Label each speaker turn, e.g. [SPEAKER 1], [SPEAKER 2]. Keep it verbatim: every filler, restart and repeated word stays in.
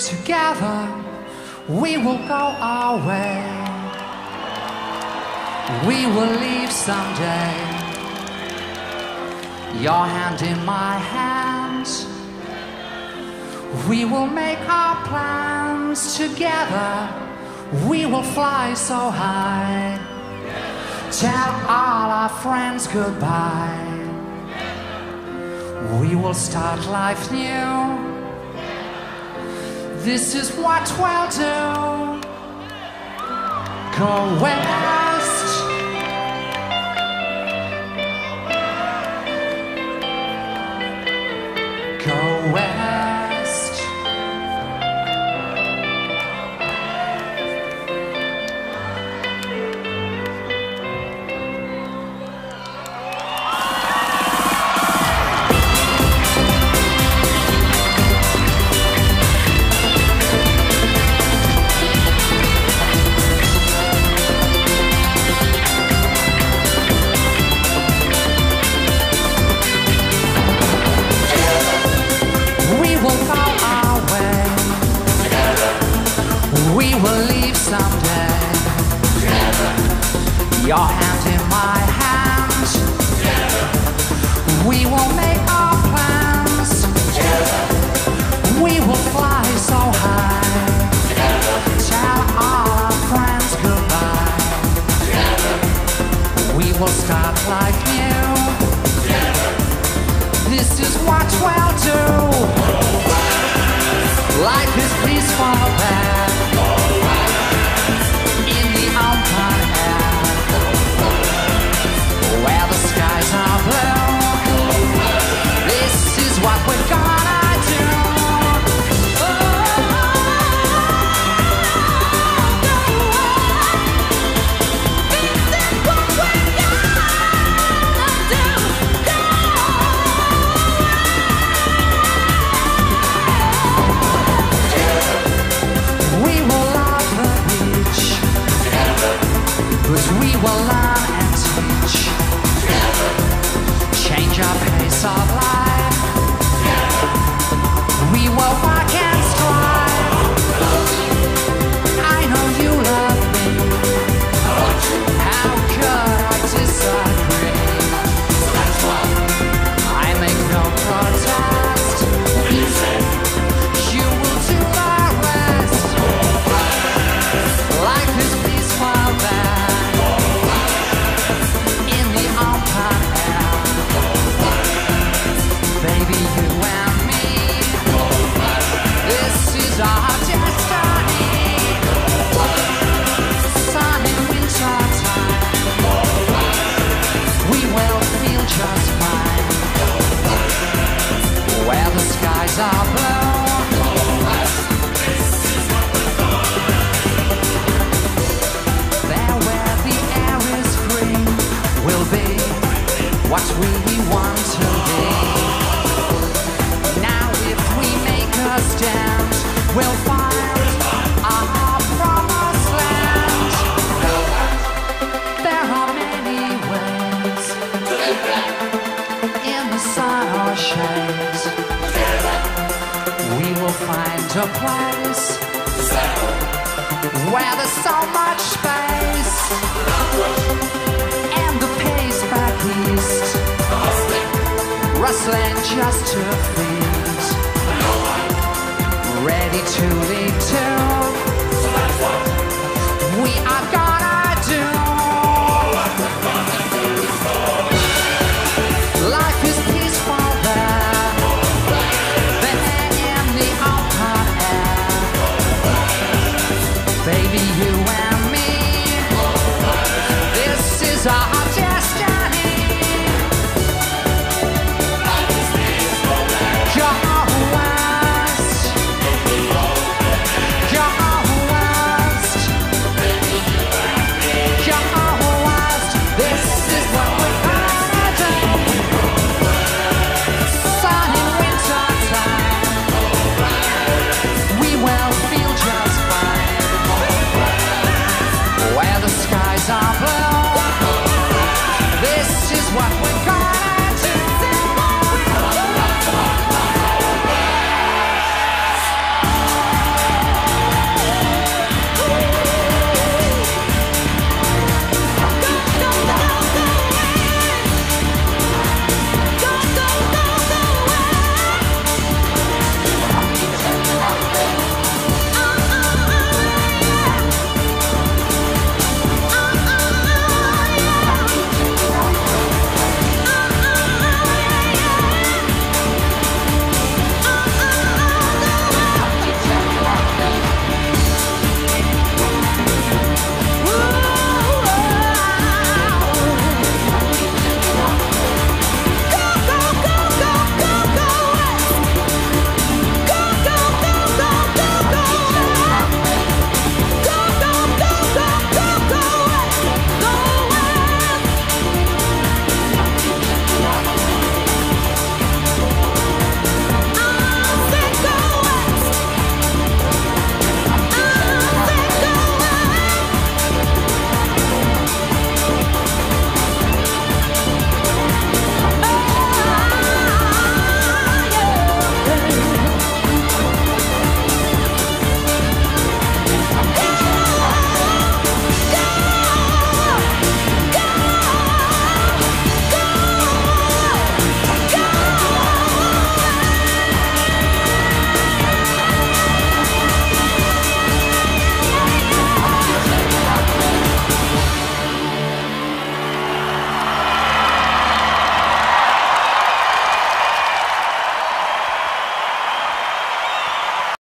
[SPEAKER 1] Together we will go our way. We will leave someday. Your hand in my hand. We will make our plans together. We will fly so high. Tell all our friends goodbye. We will start life new. This is what we'll do. Go west. Go west. We will leave someday. Together. Your hand in my hand. Together. We will make our plans. Together. We will fly so high. Together. Tell all our friends goodbye. Together. We will start life new. Together. This is what we'll do. Life is peaceful there. In the open air, where the skies are blue. This is what we're gonna do. But we will learn and teach. Together. Change our pace of life. Together. We will work and strive. I know you love me. I want you. How could I disagree? That's why I make no protest. You say you will do the rest. Life is peaceful there. Baby, you and me. This is our destiny. Sun in winter time. We will feel just fine. Where the skies are blue. There where the air is free. Will be what we want to be. Stand, we'll find our promised land. There are many ways in the sun or shade. We will find a place where there's so much space. And the pace back east, rustling just to feed. Ready to leave.